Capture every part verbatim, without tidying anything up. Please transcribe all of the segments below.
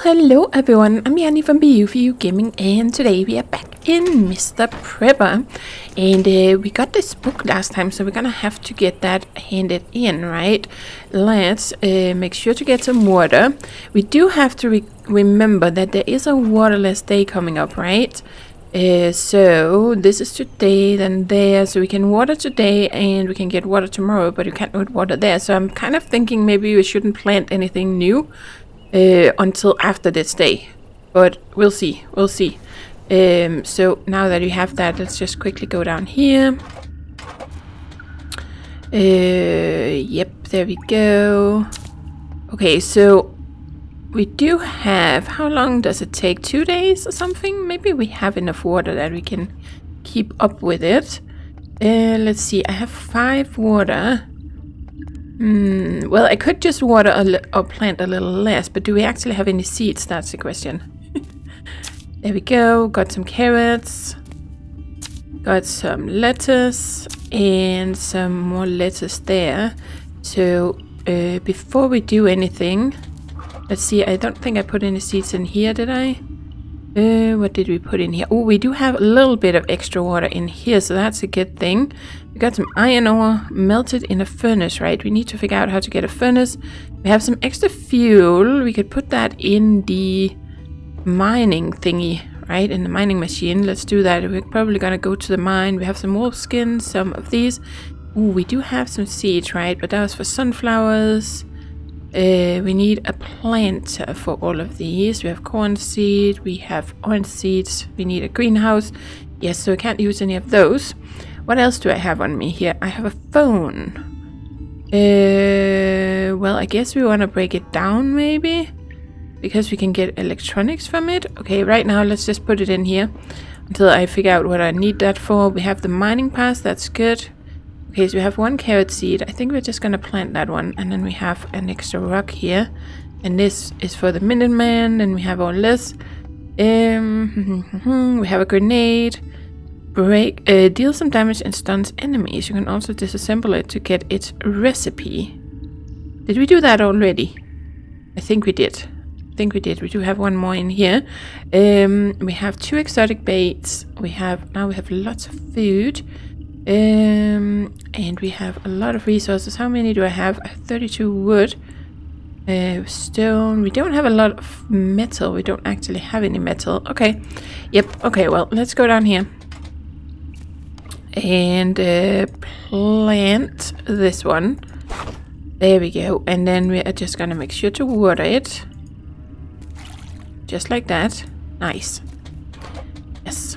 hello everyone, I'm Yanni from B U for You Gaming, and today we are back in Mister Prepper. And uh, we got this book last time, so we're gonna have to get that handed in, right? Let's uh, make sure to get some water. We do have to re remember that there is a waterless day coming up, right? Uh, so this is today, then there, so we can water today and we can get water tomorrow, but you can't put water there. So I'm kind of thinking maybe we shouldn't plant anything new Uh, until after this day, but we'll see, we'll see. Um, so now that you have that, let's just quickly go down here. Uh, yep, there we go. Okay, so we do have, how long does it take? Two days or something? Maybe we have enough water that we can keep up with it. Uh, let's see, I have five water. Hmm, well, I could just water a li or plant a little less, but do we actually have any seeds? That's the question. There we go. Got some carrots. Got some lettuce and some more lettuce there. So uh, before we do anything, let's see. I don't think I put any seeds in here, did I? Uh, what did we put in here? Oh, we do have a little bit of extra water in here, so that's a good thing. We got some iron ore melted in a furnace, right? We need to figure out how to get a furnace. We have some extra fuel. We could put that in the mining thingy, right? In the mining machine. Let's do that. We're probably gonna go to the mine. We have some wolf skin, some of these. Oh, we do have some seeds, right? But that was for sunflowers. Uh, we need a plant for all of these. We have corn seed, we have orange seeds, we need a greenhouse. Yes, so I can't use any of those. What else do I have on me here? I have a phone. Uh, well, I guess we want to break it down maybe, because we can get electronics from it. Okay, right now let's just put it in here until I figure out what I need that for. We have the mining pass, that's good. Okay, so we have one carrot seed. I think we're just gonna plant that one, and then we have an extra rock here, and this is for the Minuteman. And we have all this. Um, we have a grenade. Break, uh, deal some damage and stuns enemies. You can also disassemble it to get its recipe. Did we do that already? I think we did. I think we did. We do have one more in here. Um, we have two exotic baits. We have now we have lots of food. Um, and we have a lot of resources. How many do I have? I have thirty-two wood, uh, stone. We don't have a lot of metal. We don't actually have any metal. Okay, yep. Okay, well, let's go down here and uh, plant this one. There we go. And then we are just gonna make sure to water it, just like that. Nice. Yes.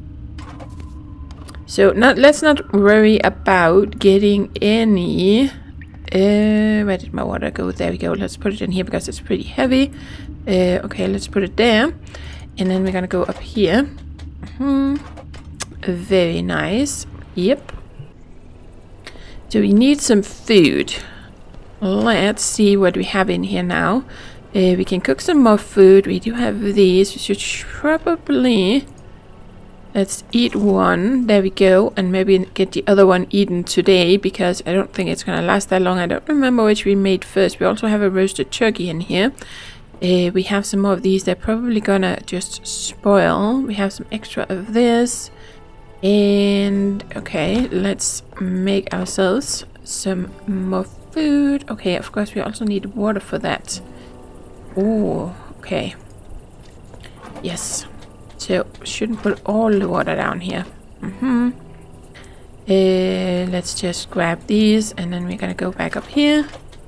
So not, let's not worry about getting any... Uh, where did my water go? There we go. Let's put it in here because it's pretty heavy. Uh, okay, let's put it there. And then we're gonna go up here. Mm-hmm. Very nice. Yep. So we need some food. Let's see what we have in here now. Uh, we can cook some more food. We do have these. We should probably... Let's eat one. There we go. And maybe get the other one eaten today, because I don't think it's going to last that long. I don't remember which we made first. We also have a roasted turkey in here. Uh, we have some more of these. They're probably going to just spoil. We have some extra of this. And okay, let's make ourselves some more food. Okay, of course we also need water for that. Oh, okay. Yes. So, shouldn't put all the water down here. Mm-hmm. Uh, let's just grab these, and then we're gonna go back up here.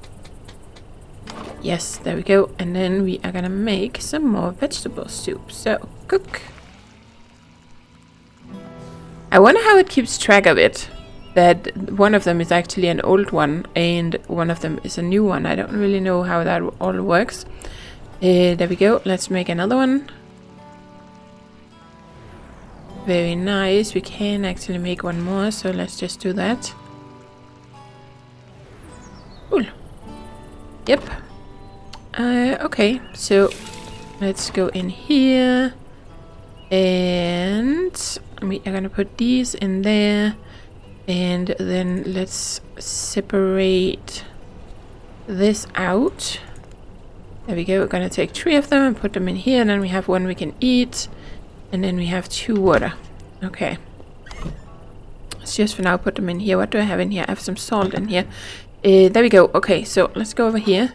Yes, there we go. And then we are gonna make some more vegetable soup. So, cook. I wonder how it keeps track of it. That one of them is actually an old one, and one of them is a new one. I don't really know how that all works. Uh, there we go. Let's make another one. Very nice. We can actually make one more, so let's just do that. Cool. Yep. Uh, okay, so let's go in here. And we are gonna put these in there. And then let's separate this out. There we go. We're gonna take three of them and put them in here, and then we have one we can eat, and then we have two water. Okay. Let's just for now put them in here. What do I have in here? I have some salt in here. Uh, there we go. Okay, so let's go over here.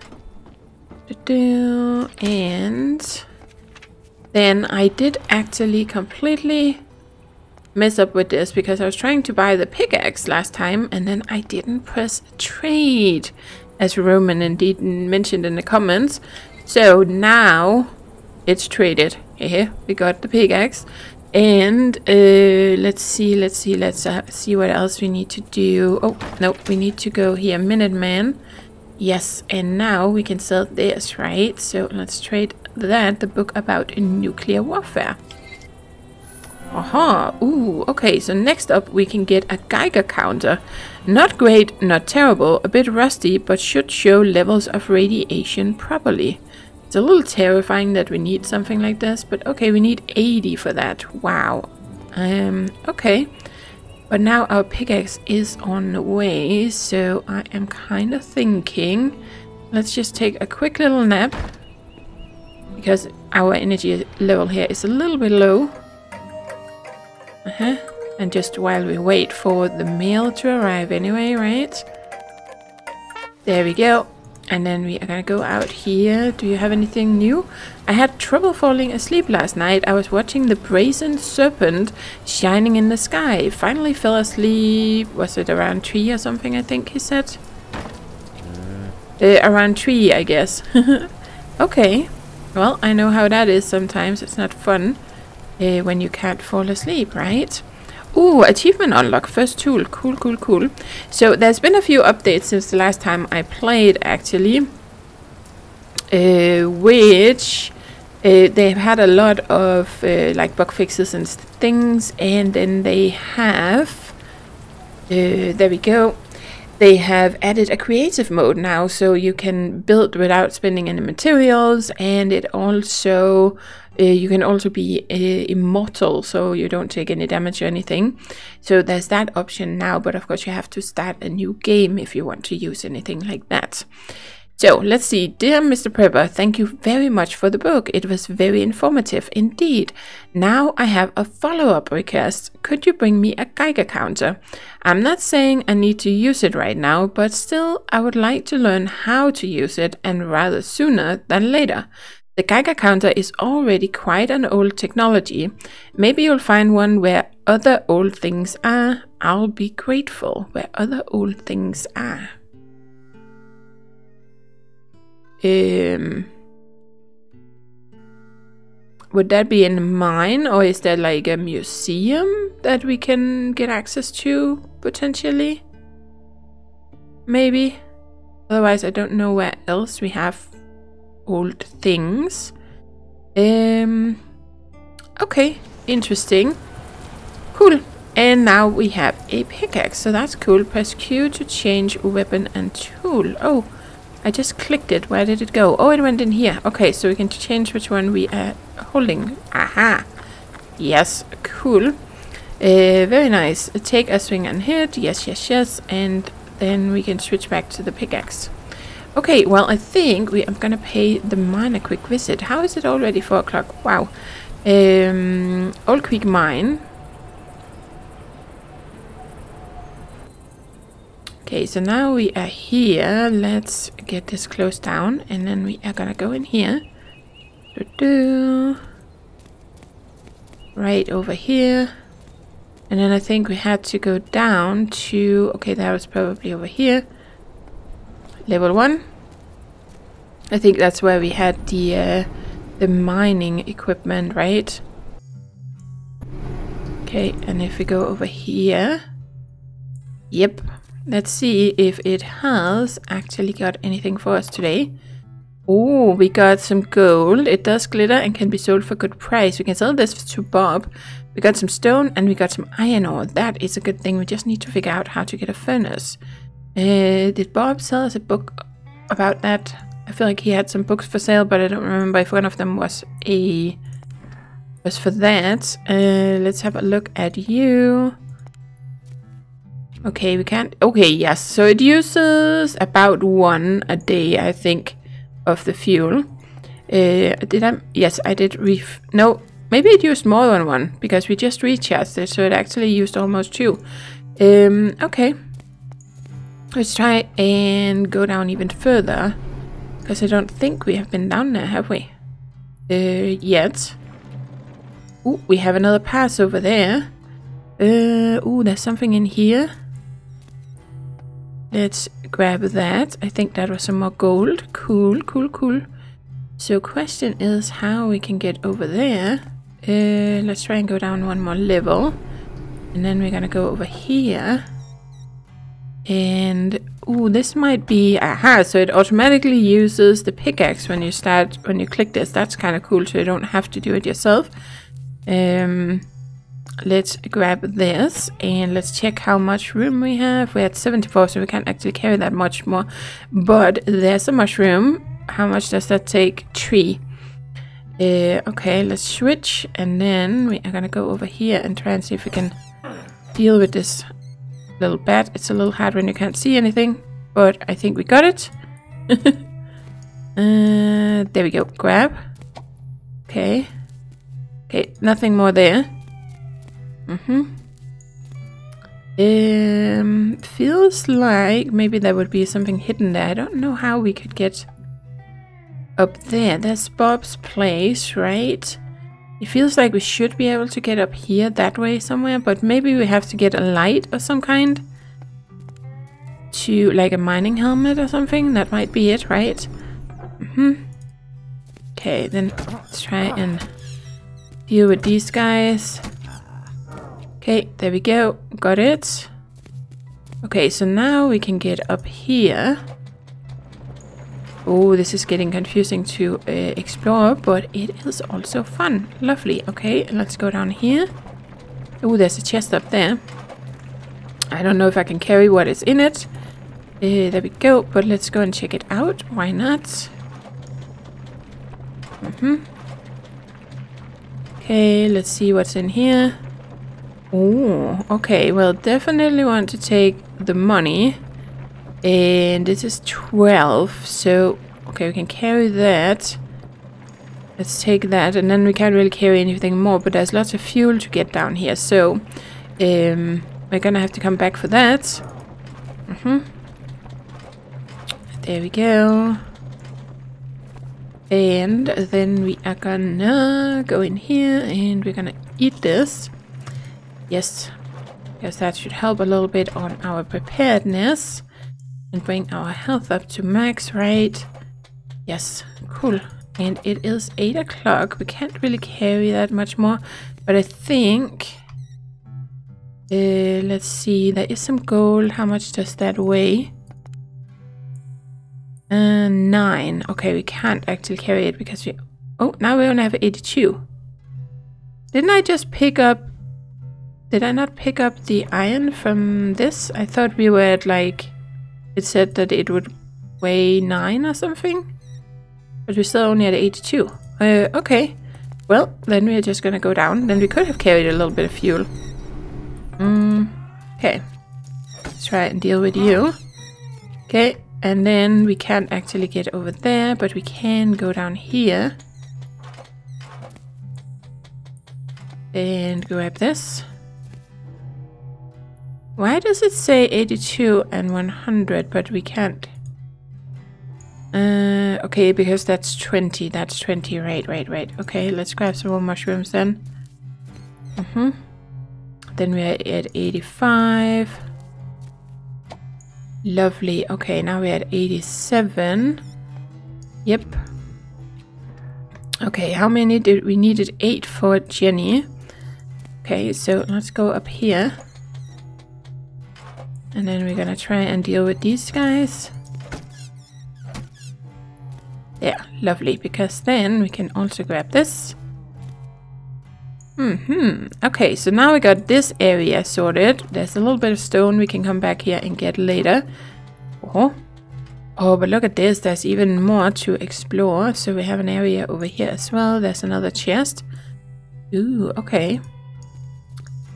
And then I did actually completely mess up with this because I was trying to buy the pickaxe last time, and then I didn't press trade, as Roman indeed mentioned in the comments. So now it's traded. Here we got the pickaxe, and uh, let's see, let's see, let's uh, see what else we need to do. Oh no, we need to go here, Minuteman. Yes, and now we can sell this, right? So let's trade that, the book about nuclear warfare. Aha, ooh, okay, so next up we can get a Geiger counter. Not great, not terrible, a bit rusty, but should show levels of radiation properly. It's a little terrifying that we need something like this, but okay, we need eighty for that. Wow. Um, okay. But now our pickaxe is on the way, so I am kind of thinking, let's just take a quick little nap, because our energy level here is a little bit low. Uh-huh. And just while we wait for the mail to arrive anyway, right? There we go. And then we are gonna go out here. Do you have anything new? I had trouble falling asleep last night. I was watching the brazen serpent shining in the sky. Finally fell asleep. Was it around three or something, I think he said? Uh, around three, I guess. Okay. Well, I know how that is sometimes. It's not fun uh, when you can't fall asleep, right? Ooh, achievement unlock, first tool. Cool, cool, cool. So there's been a few updates since the last time I played, actually. Uh, which uh, they've had a lot of uh, like bug fixes and things. And then they have... Uh, there we go. They have added a creative mode now, so you can build without spending any materials. And it also... Uh, you can also be uh, immortal, so you don't take any damage or anything. So there's that option now, but of course you have to start a new game if you want to use anything like that. So let's see. Dear Mister Prepper, thank you very much for the book. It was very informative indeed. Now I have a follow-up request. Could you bring me a Geiger counter? I'm not saying I need to use it right now, but still I would like to learn how to use it, and rather sooner than later. The Geiger counter is already quite an old technology. Maybe you'll find one where other old things are. I'll be grateful. Where other old things are. Um, would that be in a mine, or is there like a museum that we can get access to potentially? Maybe. Otherwise, I don't know where else we have old things. Um okay, interesting. Cool. And now we have a pickaxe, so that's cool. Press Q to change weapon and tool. Oh, I just clicked it. Where did it go? Oh, it went in here. Okay, so we can change which one we are holding. Aha. Yes, cool. Uh, very nice. Take a swing and hit. Yes, yes, yes. And then we can switch back to the pickaxe. Okay, well, I think we are gonna pay the mine a quick visit. How is it already four o'clock? Wow. Um, Old Creek Mine. Okay, so now we are here. Let's get this closed down, and then we are gonna go in here. Doo-doo. Right over here. And then I think we had to go down to... Okay, that was probably over here. Level one. I think that's where we had the uh, the mining equipment, right? Okay, and if we go over here, yep. Let's see if it has actually got anything for us today. Oh, we got some gold. It does glitter and can be sold for good price. We can sell this to Bob. We got some stone and we got some iron ore. That is a good thing. We just need to figure out how to get a furnace. Uh, did Bob sell us a book about that? I feel like he had some books for sale, but I don't remember if one of them was a was for that. Uh, let's have a look at you. Okay, we can't. Okay, yes. So it uses about one a day, I think, of the fuel. Uh, did I? Yes, I did ref... No, maybe it used more than one, because we just recharged it, so it actually used almost two. Um, okay. Let's try and go down even further, because I don't think we have been down there, have we? Uh, yet. Ooh, we have another pass over there. Uh, ooh, there's something in here. Let's grab that. I think that was some more gold. Cool, cool, cool. So question is how we can get over there. Uh, let's try and go down one more level. And then we're gonna go over here. And, ooh, this might be, aha, so it automatically uses the pickaxe when you start, when you click this. That's kind of cool, so you don't have to do it yourself. Um, let's grab this, and let's check how much room we have. We're at seventy-four, so we can't actually carry that much more. But there's a mushroom. How much does that take? Three. Uh, okay, let's switch, and then we are gonna go over here and try and see if we can deal with this little bat. It's a little hard when you can't see anything, but I think we got it. uh, there we go. Grab. Okay. Okay, nothing more there. Mm-hmm. Um, feels like maybe there would be something hidden there. I don't know how we could get up there. There's Bob's place, right? It feels like we should be able to get up here that way somewhere, but maybe we have to get a light of some kind. To, like a mining helmet or something. That might be it, right? Mm-hmm. Okay, then let's try and deal with these guys. Okay, there we go. Got it. Okay, so now we can get up here. Oh, this is getting confusing to uh, explore, but it is also fun. Lovely. Okay, let's go down here. Oh, there's a chest up there. I don't know if I can carry what is in it. Uh, there we go, but let's go and check it out. Why not? Mm-hmm. Okay, let's see what's in here. Oh, okay. Well, definitely want to take the money. And this is twelve. So, okay, we can carry that. Let's take that. And then we can't really carry anything more. But there's lots of fuel to get down here. So, um, we're gonna have to come back for that. Mm-hmm. There we go. And then we are gonna go in here and we're gonna eat this. Yes, because that should help a little bit on our preparedness and bring our health up to max, right? Yes, cool. And it is eight o'clock. We can't really carry that much more, but I think, uh, let's see, there is some gold. How much does that weigh? Uh, nine. Okay, we can't actually carry it because we... Oh, now we only have eighty-two. Didn't I just pick up... Did I not pick up the iron from this? I thought we were at like... It said that it would weigh nine or something. But we're still only at eighty-two. Uh, okay. Well, then we're just gonna go down. Then we could have carried a little bit of fuel. Mm, okay. Let's try and deal with you. Okay. And then we can't actually get over there, but we can go down here. And grab this. Why does it say eighty-two and one hundred, but we can't? Uh, okay, because that's twenty. That's twenty. Right, right, right. Okay, let's grab some more mushrooms then. Mm-hmm. Then we're at eighty-five. Lovely. Okay, now we're at eighty-seven. Yep. Okay, how many did we needed? Eight for Jenny. Okay, so let's go up here. And then we're gonna try and deal with these guys. Yeah, lovely, because then we can also grab this. Mm-hmm. Okay, so now we got this area sorted. There's a little bit of stone we can come back here and get later. Oh, oh, but look at this. There's even more to explore. So we have an area over here as well. There's another chest. Ooh, okay.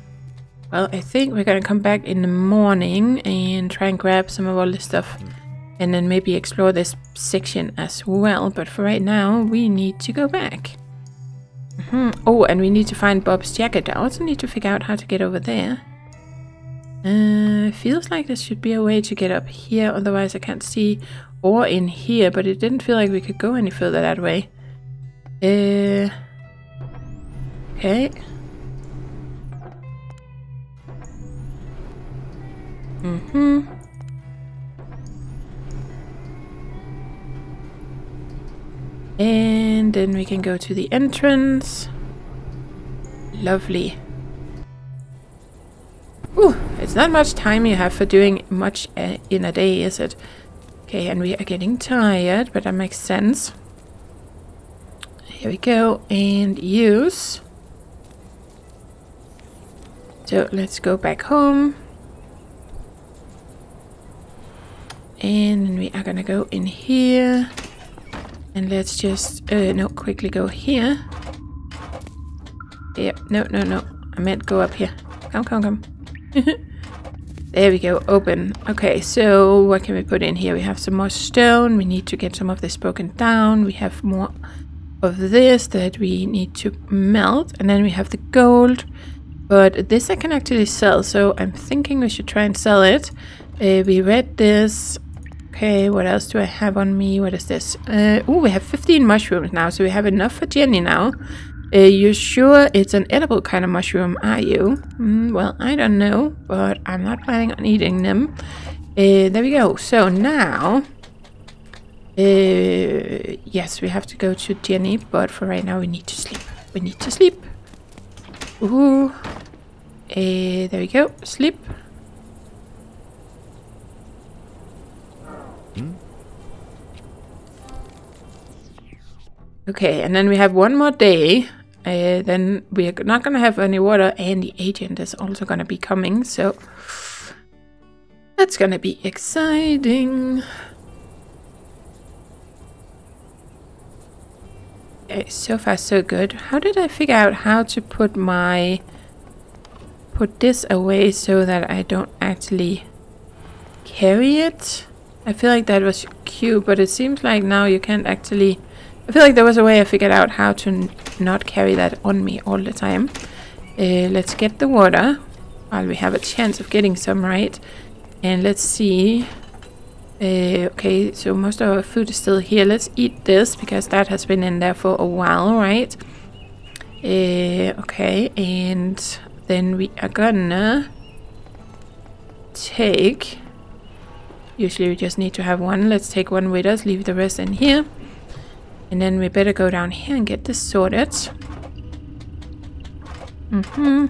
Well, I think we're gonna come back in the morning and try and grab some of all this stuff and then maybe explore this section as well. But for right now, we need to go back. Mm-hmm. Oh, and we need to find Bob's jacket. I also need to figure out how to get over there. Uh, feels like there should be a way to get up here, otherwise I can't see, or in here, but it didn't feel like we could go any further that way. Uh, okay. Mm-hmm. And then we can go to the entrance. Lovely. Ooh, it's not much time you have for doing much uh, in a day, is it? Okay, and we are getting tired, but that makes sense. Here we go, and use. So let's go back home. And we are gonna go in here. And let's just, uh, no, quickly go here. Yep, no, no, no. I meant go up here. Come, come, come. There we go, open. Okay, so what can we put in here? We have some more stone. We need to get some of this broken down. We have more of this that we need to melt. And then we have the gold. But this I can actually sell, so I'm thinking we should try and sell it. Uh, we read this. Okay, what else do I have on me? What is this? Uh, oh, we have fifteen mushrooms now, so we have enough for Jenny now. Uh, you sure it's an edible kind of mushroom, are you? Mm, well, I don't know, but I'm not planning on eating them. Uh, there we go. So now, uh, yes, we have to go to Jenny, but for right now we need to sleep. We need to sleep. Ooh. Uh, there we go. Sleep. Okay, and then we have one more day. Uh, then we're not going to have any water, and the agent is also going to be coming, so that's going to be exciting. Okay, so far so good. How did I figure out how to put my put this away so that I don't actually carry it? I feel like that was cute, but it seems like now you can't actually. I feel like there was a way I figured out how to n not carry that on me all the time. Uh, let's get the water while we have a chance of getting some, right? And let's see. Uh, okay, so most of our food is still here. Let's eat this because that has been in there for a while, right? Uh, okay, and then we are gonna take... Usually we just need to have one. Let's take one with us, leave the rest in here. And then we better go down here and get this sorted. Mm-hmm.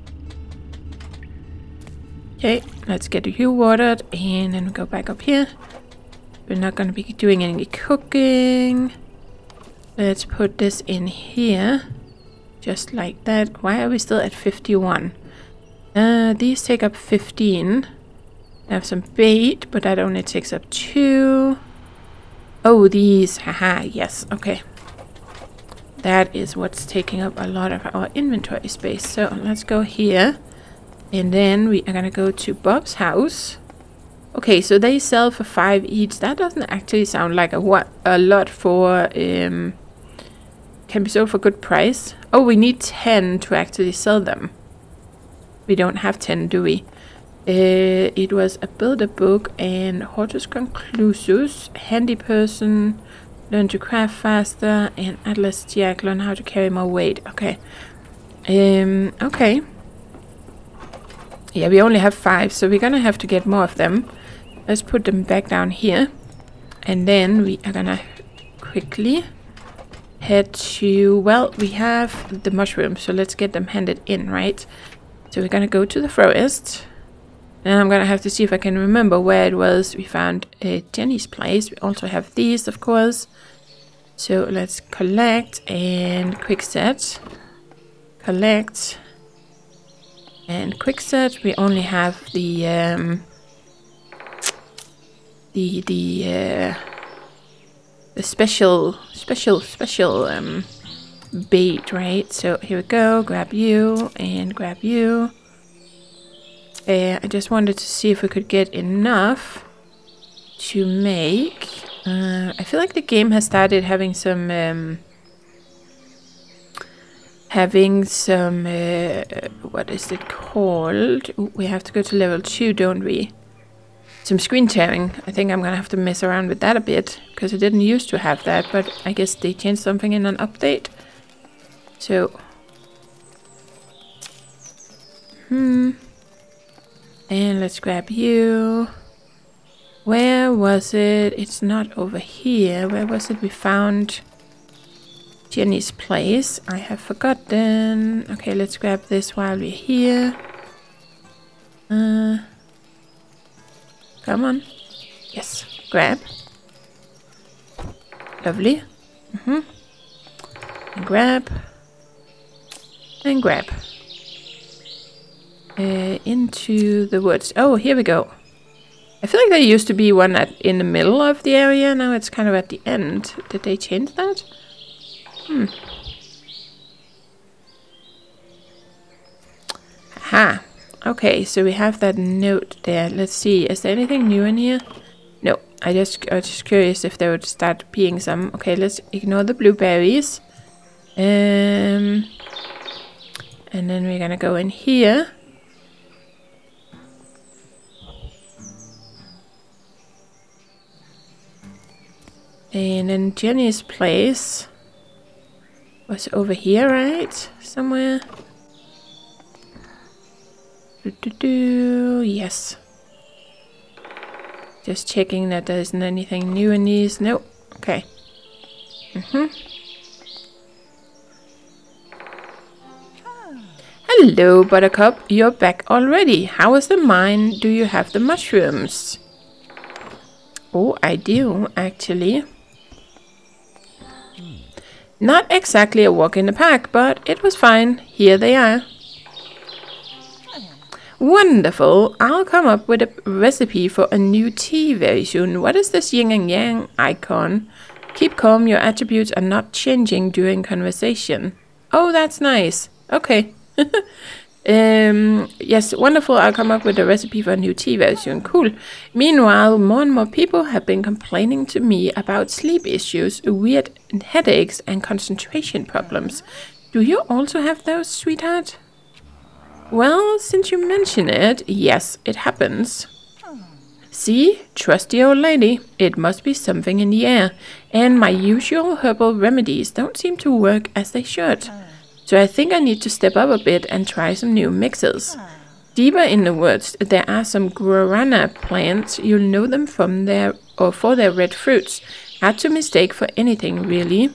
Okay, let's get you watered and then we go back up here. We're not going to be doing any cooking. Let's put this in here. Just like that. Why are we still at fifty-one? Uh, these take up fifteen. I have some bait, but that only takes up two. Oh, these. Haha, yes. Okay. That is what's taking up a lot of our inventory space. So let's go here. And then we are going to go to Bob's house. Okay, so they sell for five each. That doesn't actually sound like a, what, a lot for... Um, can be sold for good price. Oh, we need ten to actually sell them. We don't have ten, do we? Uh, it was a builder book and Hortus Conclusus, handy person, learn to craft faster, and Atlas Jack, learn how to carry more weight. Okay. Um, okay. Yeah, we only have five, so we're gonna have to get more of them. Let's put them back down here. And then we are gonna quickly head to, well, we have the mushrooms, so let's get them handed in, right? So we're gonna go to the forest. And I'm gonna have to see if I can remember where it was we found uh, Jenny's place. We also have these, of course. So let's collect and quick set. Collect and quick set. We only have the um, the the uh, the special special special um, bait, right? So here we go. Grab you and grab you. Uh, I just wanted to see if we could get enough to make. Uh, I feel like the game has started having some um, having some uh, what is it called? Ooh, we have to go to level two, don't we? Some screen sharing. I think I'm gonna have to mess around with that a bit because I didn't used to have that, but I guess they changed something in an update. So, hmm. And let's grab you. Where was it? It's not over here. Where was it we found Jenny's place? I have forgotten. Okay, let's grab this while we're here. Uh, come on. Yes, grab. Lovely. Mm-hmm. And grab. And grab. Uh, into the woods. Oh, here we go. I feel like there used to be one at, in the middle of the area. Now it's kind of at the end. Did they change that? Hmm. Aha. Okay, so we have that note there. Let's see. Is there anything new in here? No. I just I was just curious if there would start being some. Okay, let's ignore the blueberries. Um, and then we're gonna go in here. And then Jenny's place was over here, right? Somewhere. Do, do, do. Yes. Just checking that there isn't anything new in these. Nope. Okay. Mm-hmm. Hello, Buttercup. You're back already. How is the mine? Do you have the mushrooms? Oh, I do, actually. Not exactly a walk in the park, but it was fine. Here they are. Wonderful. I'll come up with a recipe for a new tea very soon. What is this yin and yang icon? Keep calm. Your attributes are not changing during conversation. Oh, that's nice. Okay. um, yes, wonderful. I'll come up with a recipe for a new tea very soon. Cool. Meanwhile, more and more people have been complaining to me about sleep issues, weird headaches, and concentration problems. Do you also have those, sweetheart? Well, since you mention it, yes, it happens. See, trusty old lady, it must be something in the air, and my usual herbal remedies don't seem to work as they should. So I think I need to step up a bit and try some new mixes. Deeper in the woods, there are some guarana plants. You'll know them from their or for their red fruits. Hard to mistake for anything, really.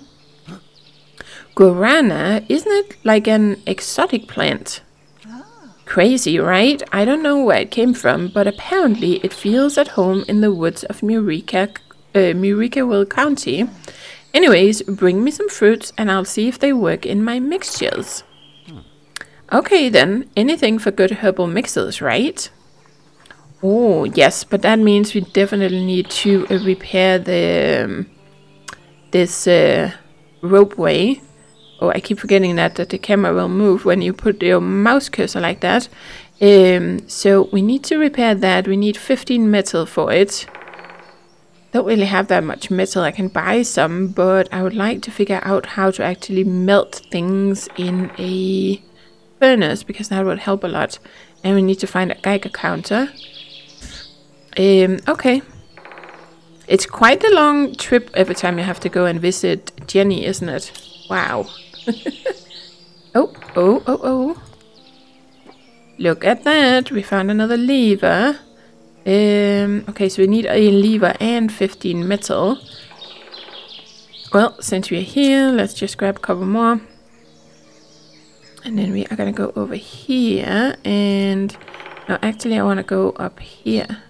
Guarana, isn't it like an exotic plant? Crazy, right? I don't know where it came from, but apparently it feels at home in the woods of Murica, uh, Muricaville County. Anyways, bring me some fruits and I'll see if they work in my mixtures. Okay then, anything for good herbal mixes, right? Oh, yes, but that means we definitely need to uh, repair the um, this uh, ropeway. Oh, I keep forgetting that, that the camera will move when you put your mouse cursor like that. Um, so we need to repair that. We need fifteen metal for it. Don't really have that much metal. I can buy some, but I would like to figure out how to actually melt things in a furnace, because that would help a lot. And we need to find a Geiger counter. Um, okay. It's quite a long trip every time you have to go and visit Jenny, isn't it? Wow. oh, oh, oh, oh. Look at that. We found another lever. Um, okay, so we need a lever and fifteen metal. Well, since we're here, let's just grab a couple more. And then we are going to go over here. And no, actually, I want to go up here.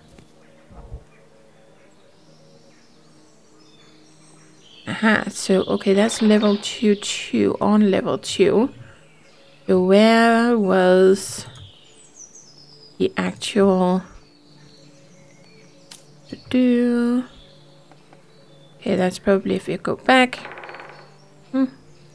Aha, so, okay, that's level two, two, on level two. So where was the actual... Do okay, that's probably if you go back. Hmm.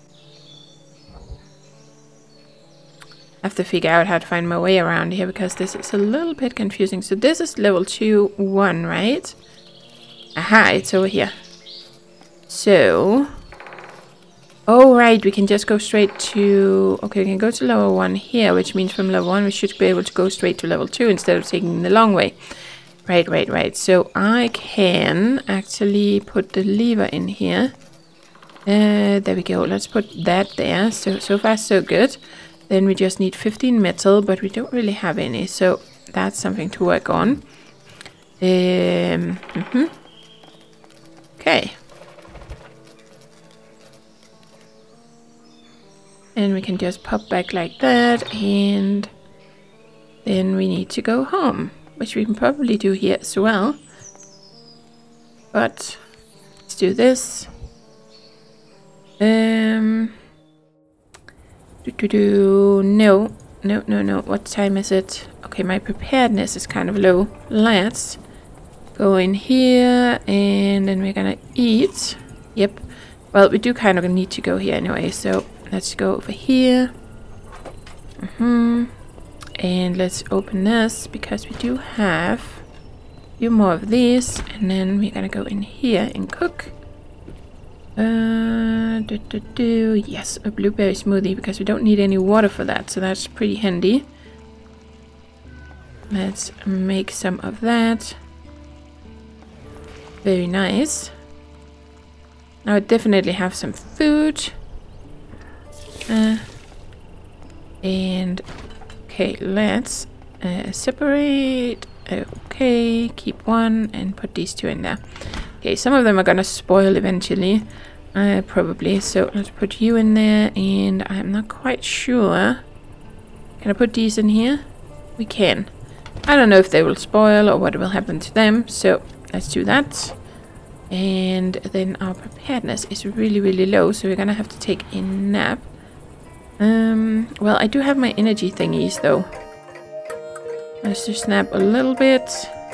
I have to figure out how to find my way around here because this is a little bit confusing. So this is level two, one, right? Aha, it's over here. So... Oh, right, we can just go straight to... Okay, we can go to level one here, which means from level one we should be able to go straight to level two instead of taking the long way. Right, right, right. So I can actually put the lever in here. Uh, there we go. Let's put that there. So, so far, so good. Then we just need fifteen metal, but we don't really have any. So that's something to work on. Um, mm-hmm. Okay. And we can just pop back like that, and then we need to go home, which we can probably do here as well. But let's do this. Um, do, do, do. No, no, no, no. What time is it? Okay, my preparedness is kind of low. Let's go in here, and then we're gonna eat. Yep. Well, we do kind of need to go here anyway, so let's go over here. Mm-hmm. And let's open this, because we do have a few more of these. And then we're gonna go in here and cook. Uh, do, do, do. Yes, a blueberry smoothie, because we don't need any water for that, so that's pretty handy. Let's make some of that. Very nice. Now I definitely have some food. Uh, and okay, let's uh, separate. Okay, keep one and put these two in there. Okay, some of them are gonna spoil eventually, uh, probably. So let's put you in there, and I'm not quite sure. Can I put these in here? We can. I don't know if they will spoil or what will happen to them. So let's do that. And then our preparedness is really, really low, so we're gonna have to take a nap. Um, well, I do have my energy thingies, though. Let's just nap a little bit.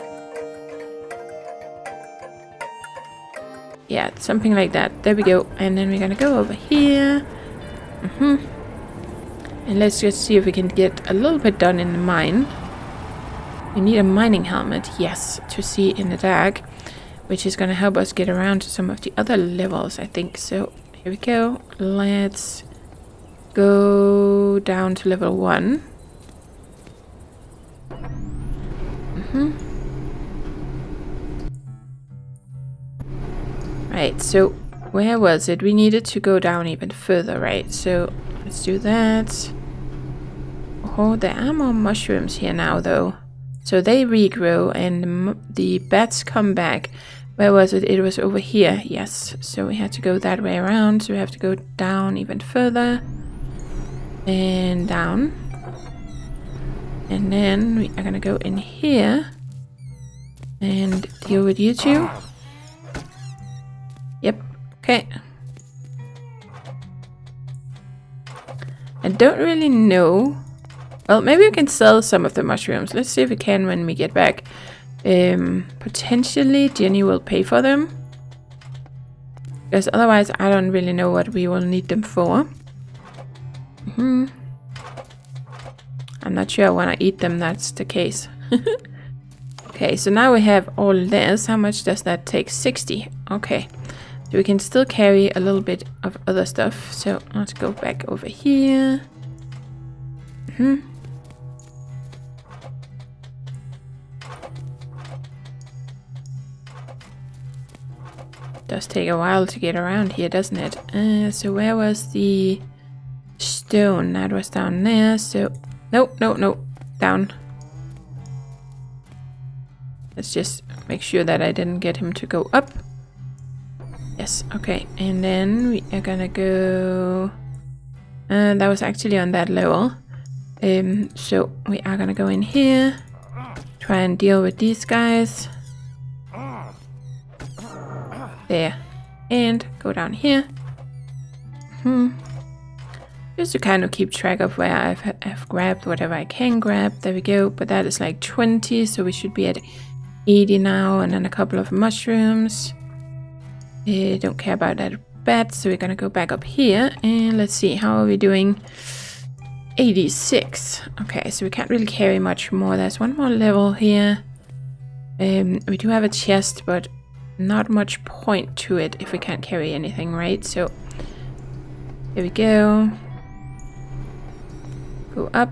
Yeah, something like that. There we go. And then we're gonna go over here. Mm-hmm. And let's just see if we can get a little bit done in the mine. We need a mining helmet, yes, to see in the dark, which is gonna help us get around to some of the other levels, I think. So, here we go. Let's go down to level one. Mm-hmm. Right, so where was it? We needed to go down even further, right? So let's do that. Oh, there are more mushrooms here now, though. So they regrow and the, the bats come back. Where was it? It was over here, yes. So we had to go that way around. So we have to go down even further. And down. And then we are gonna go in here and deal with you two. Yep, okay. I don't really know. Well, maybe we can sell some of the mushrooms. Let's see if we can when we get back. Um, potentially Jenny will pay for them. Because otherwise I don't really know what we will need them for. Mm-hmm. I'm not sure I want to eat them, that's the case. Okay, so now we have all this. How much does that take? sixty. Okay. So we can still carry a little bit of other stuff. So let's go back over here. Mm-hmm. Does take a while to get around here, doesn't it? Uh, so where was the stone? That was down there. So no, no, no, down. Let's just make sure that I didn't get him to go up. Yes, okay. And then we are gonna go... Uh, that was actually on that level. Um, so we are gonna go in here. Try and deal with these guys. There. And go down here. Hmm. Just to kind of keep track of where I've, I've grabbed whatever I can grab. There we go. But that is like twenty, so we should be at eighty now. And then a couple of mushrooms. I don't care about that bat, so we're gonna go back up here. And let's see, how are we doing? eighty-six. Okay, so we can't really carry much more. There's one more level here. Um, we do have a chest, but not much point to it if we can't carry anything, right? So here we go. Go up.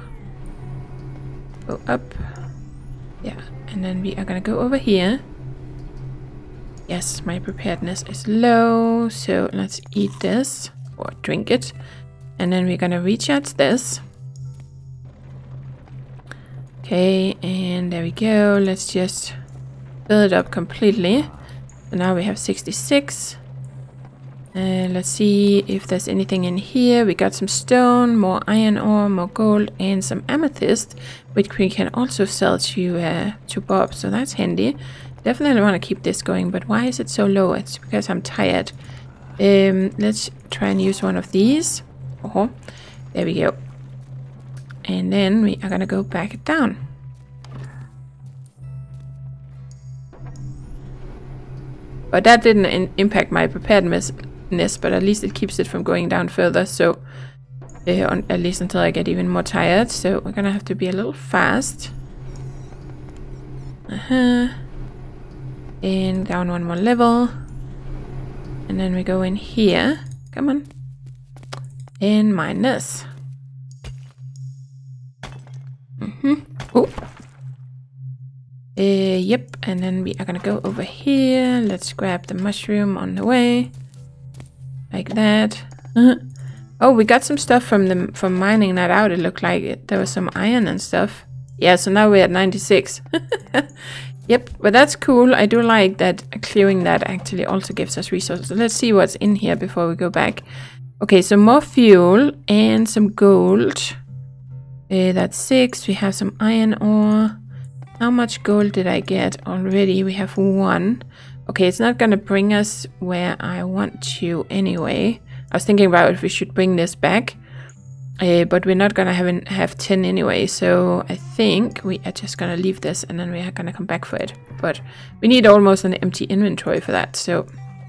Go up. Yeah, and then we are gonna go over here. Yes, my preparedness is low, so let's eat this or drink it. And then we're gonna recharge this. Okay, and there we go. Let's just fill it up completely. So now we have sixty-six. And let's see if there's anything in here. We got some stone, more iron ore, more gold, and some amethyst, which we can also sell to uh, to Bob. So that's handy. Definitely want to keep this going, but why is it so low? It's because I'm tired. Um, let's try and use one of these. Oh, there we go. And then we are gonna go back down. But that didn't in impact my preparedness, but at least it keeps it from going down further. So uh, on, at least until I get even more tired. So we're gonna have to be a little fast. Uh-huh. And down one more level. And then we go in here. Come on. And minus. Mm-hmm. Oh. Uh, yep. And then we are gonna go over here. Let's grab the mushroom on the way. Like that. Uh-huh. Oh, we got some stuff from the from mining that out. It looked like it. There was some iron and stuff. Yeah, so now we're at ninety-six. Yep, but that's cool. I do like that clearing that actually also gives us resources. So let's see what's in here before we go back. Okay, so more fuel and some gold. Uh, that's six. We have some iron ore. How much gold did I get already? We have one. Okay, it's not gonna bring us where I want to anyway. I was thinking about if we should bring this back. Uh, but we're not gonna have an, have ten anyway, so I think we are just gonna leave this and then we are gonna come back for it. But we need almost an empty inventory for that, so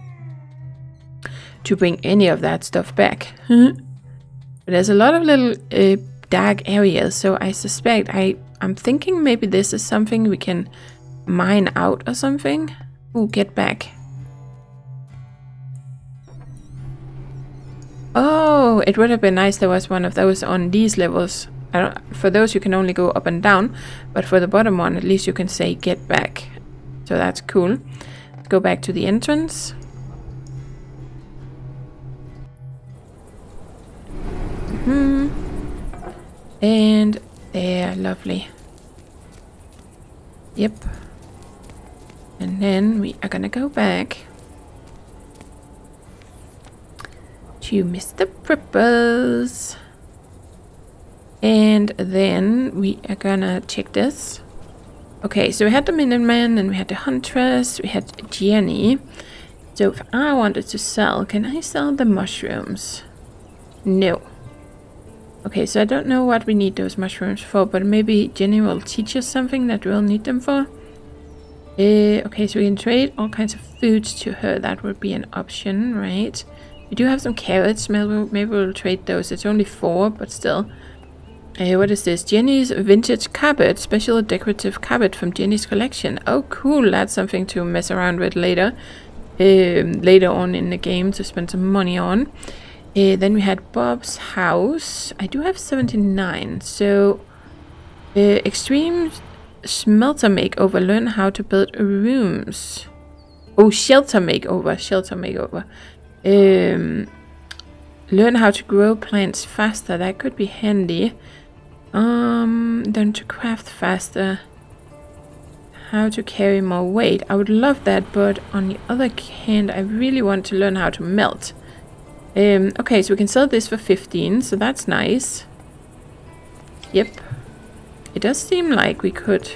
to bring any of that stuff back. But there's a lot of little uh, dark areas, so I suspect I I'm thinking maybe this is something we can mine out or something. Ooh, get back. Oh, it would have been nice there was one of those on these levels. I don't, for those you can only go up and down, but for the bottom one at least you can say get back. So that's cool. Let's go back to the entrance. Mm-hmm. And there, lovely. Yep. And then we are gonna go back to Mister Preppers. And then we are gonna check this. Okay, so we had the Minuteman and we had the Huntress, we had Jenny. So if I wanted to sell, can I sell the mushrooms? No. Okay, so I don't know what we need those mushrooms for, but maybe Jenny will teach us something that we'll need them for. Uh, okay, so we can trade all kinds of foods to her. That would be an option, right? We do have some carrots. Maybe, maybe we'll trade those. It's only four, but still. Uh, what is this? Jenny's vintage carpet. Special decorative carpet from Jenny's collection. Oh, cool. That's something to mess around with later. Um, later on in the game to spend some money on. Uh, then we had Bob's house. I do have seventy-nine. So, uh, extreme smelter makeover. Learn how to build rooms. Oh, shelter makeover. Shelter makeover. Um, learn how to grow plants faster. That could be handy. Um, then to craft faster. How to carry more weight. I would love that, but on the other hand, I really want to learn how to melt. Um, okay, so we can sell this for fifteen, so that's nice. Yep. It does seem like we could.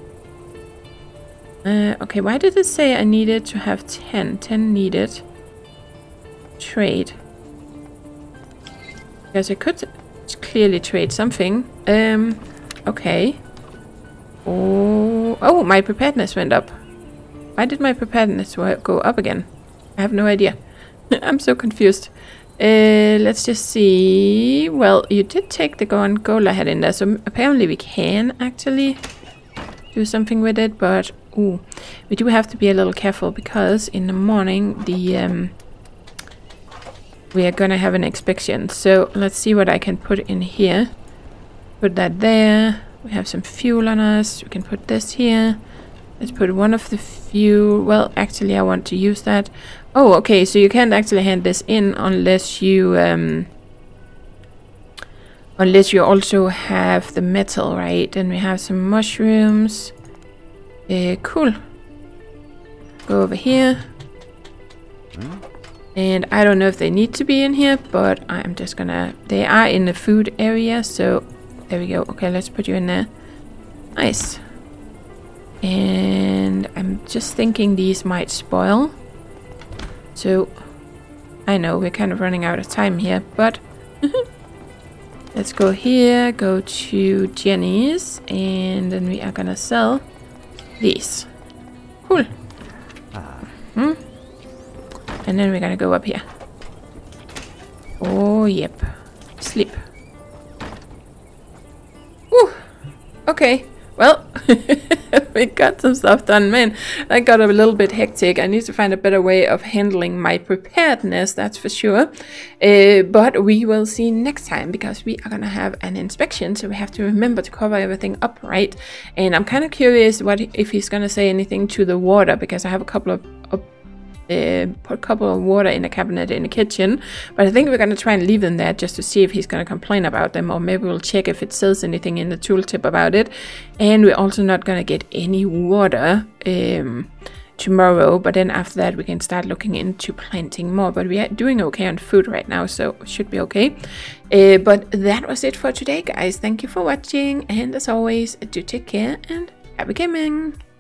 Uh, okay, why did it say I needed to have ten? ten needed. Trade. Because I could clearly trade something. Um, okay. Oh, oh, my preparedness went up. Why did my preparedness go up again? I have no idea. I'm so confused. Uh, let's just see. Well, you did take the gold I had in there, so apparently we can actually do something with it, but ooh, we do have to be a little careful because in the morning the um, we are gonna have an inspection. So let's see what I can put in here. Put that there. We have some fuel on us. We can put this here. Let's put one of the fuel. Well, actually, I want to use that. Oh, okay. So you can't actually hand this in unless you, um, unless you also have the metal, right? And we have some mushrooms. Uh, cool. Go over here. And I don't know if they need to be in here, but I'm just gonna... They are in the food area, so there we go. Okay, let's put you in there. Nice. And I'm just thinking these might spoil. So, I know we're kind of running out of time here, but... Let's go here, go to Jenny's, and then we are gonna sell these. Cool. Hmm. And then we're gonna go up here. Oh, yep. Sleep. Woo! Okay. Well, we got some stuff done. Man, that got a little bit hectic. I need to find a better way of handling my preparedness, that's for sure. Uh, but we will see next time, because we are going to have an inspection, so we have to remember to cover everything up, right? And I'm kind of curious what if he's going to say anything to the water, because I have a couple of... of Uh, put a couple of water in a cabinet in the kitchen, but I think we're going to try and leave them there just to see if he's going to complain about them, or maybe we'll check if it says anything in the tooltip about it. And we're also not going to get any water um, tomorrow, but then after that we can start looking into planting more. But we are doing okay on food right now, so it should be okay. Uh, but that was it for today, guys. Thank you for watching, and as always, do take care and happy gaming.